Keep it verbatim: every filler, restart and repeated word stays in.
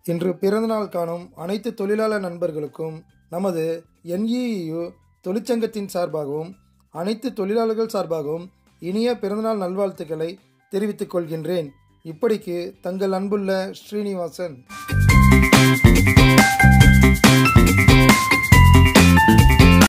இன்று பிறந்தநாள் காணும் அனைத்து தொழிலாளர் நண்பர்களுக்கும் நமது என்இயு தொழிற்சங்கத்தின் சார்பாகவும் அனைத்து தொழிலாளர்கள் சார்பாகவும் இனிய பிறந்தநாள் நல்வாழ்த்துக்களை தெரிவித்துக் கொள்கின்றேன். இப்படிக்கு தங்கள் அன்புள்ள ஸ்ரீனிவாசன்.